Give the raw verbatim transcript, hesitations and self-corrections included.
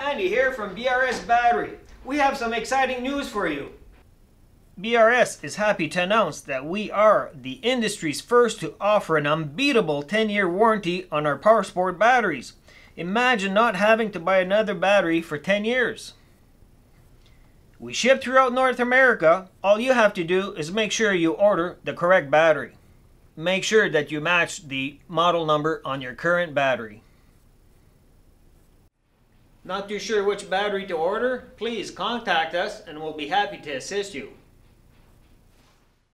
Andy here from B R S Battery. We have some exciting news for you. B R S is happy to announce that we are the industry's first to offer an unbeatable ten year warranty on our Powersport batteries. Imagine not having to buy another battery for ten years. We ship throughout North America. All you have to do is make sure you order the correct battery. Make sure that you match the model number on your current battery. Not too sure which battery to order? Please contact us and we'll be happy to assist you.